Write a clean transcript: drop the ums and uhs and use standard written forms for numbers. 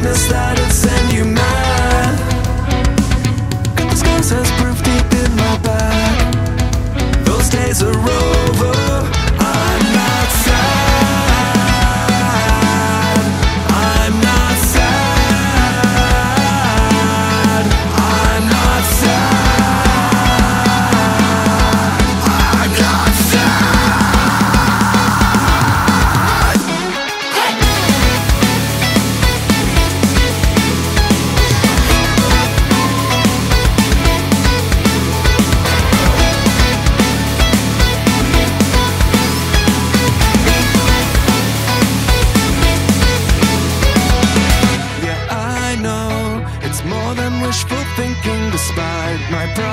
sadness that'd send you mad. Got the scars as proof deep in my back. Those days are over. I'm not sad. I'm not sad. I'm not sad. I'm not sad. Yeah, I know it's more than wishful thinking, despite my pride.